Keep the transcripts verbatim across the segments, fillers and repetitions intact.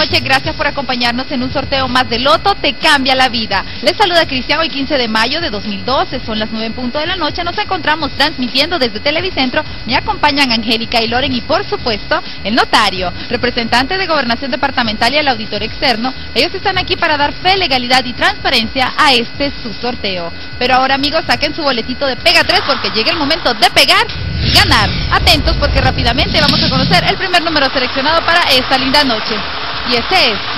noches, gracias por acompañarnos en un sorteo más de Loto Te Cambia la Vida. Les saluda Cristian, hoy quince de mayo de dos mil doce, son las nueve en punto de la noche, nos encontramos transmitiendo desde Televicentro, me acompañan Angélica y Loren y por supuesto el notario, representante de Gobernación Departamental y el auditor externo. Ellos están aquí para dar fe, legalidad y transparencia a este su sorteo. Pero ahora, amigos, saquen su boletito de Pega tres porque llega el momento de pegar y ganar. Atentos porque rápidamente vamos a conocer el primer número seleccionado para esta linda noche. Y ese es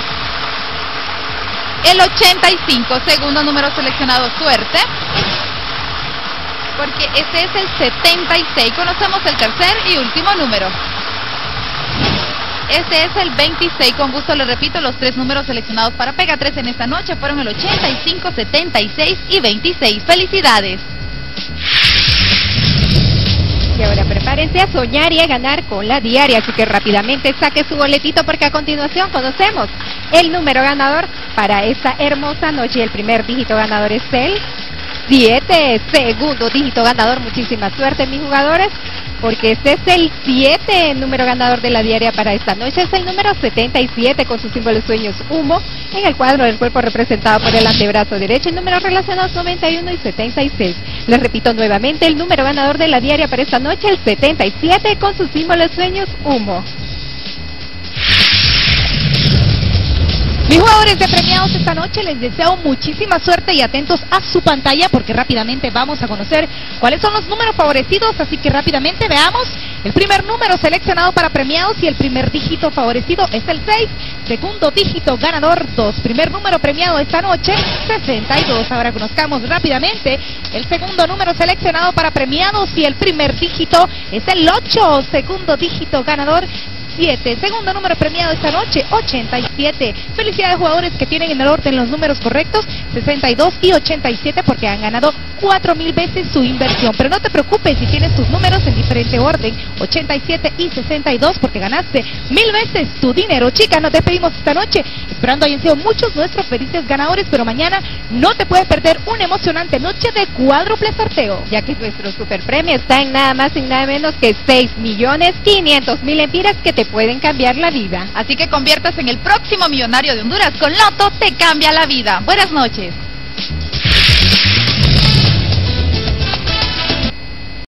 el ochenta y cinco, segundo número seleccionado, suerte. Porque ese es el setenta y seis, conocemos el tercer y último número. Ese es el veintiséis, con gusto le repito, los tres números seleccionados para Pega tres en esta noche fueron el ochenta y cinco, setenta y seis y veintiséis. ¡Felicidades! Y ahora prepárense a soñar y a ganar con la diaria, así que rápidamente saque su boletito porque a continuación conocemos el número ganador para esta hermosa noche. El primer dígito ganador es el siete, segundo dígito ganador, muchísima suerte mis jugadores, porque este es el siete, número ganador de la diaria para esta noche, es el número setenta y siete con sus símbolos sueños humo, en el cuadro del cuerpo representado por el antebrazo derecho, el número relacionados noventa y uno y setenta y seis. Les repito nuevamente, el número ganador de la diaria para esta noche, el setenta y siete con sus símbolos sueños humo. Mis jugadores de premiados esta noche, les deseo muchísima suerte y atentos a su pantalla porque rápidamente vamos a conocer cuáles son los números favorecidos, así que rápidamente veamos el primer número seleccionado para premiados y el primer dígito favorecido es el seis, segundo dígito ganador dos, primer número premiado esta noche sesenta y dos. Ahora conozcamos rápidamente el segundo número seleccionado para premiados y el primer dígito es el ocho, segundo dígito ganador siete, segundo número premiado esta noche, ochenta y siete. Felicidades jugadores que tienen en el orden los números correctos, sesenta y dos y ochenta y siete, porque han ganado cuatro mil veces su inversión. Pero no te preocupes si tienes tus números en diferente orden, ochenta y siete y sesenta y dos, porque ganaste mil veces tu dinero. Chicas, nos despedimos esta noche, esperando hayan sido muchos nuestros felices ganadores, pero mañana no te puedes perder una emocionante noche de cuádruple sorteo, ya que nuestro super premio está en nada más y nada menos que seis millones quinientos mil empiras que te pueden cambiar la vida. Así que conviértase en el próximo millonario de Honduras con Loto Te Cambia la Vida. Buenas noches.